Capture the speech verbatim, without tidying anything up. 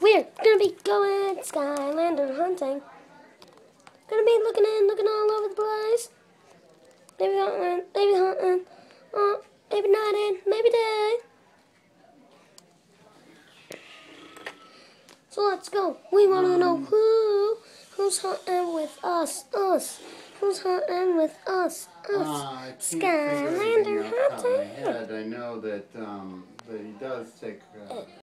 We're gonna be going Skylander hunting. Gonna be looking in, looking all over the place. Maybe hunting, maybe hunting, uh, maybe night in, maybe day. So let's go. We want to know who, who's hunting with us, us. Who's hunting with us, us. Uh, Skylander hunting. I know that, um, that he does take. Uh,